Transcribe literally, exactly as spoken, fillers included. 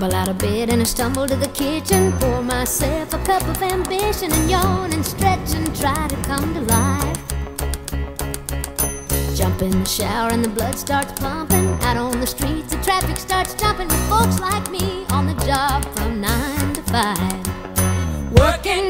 Tumble out of bed and I stumble to the kitchen, pour myself a cup of ambition and yawn and stretch and try to come to life. Jump in the shower and the blood starts pumping. Out on the streets the traffic starts jumping with folks like me on the job from nine to five. Working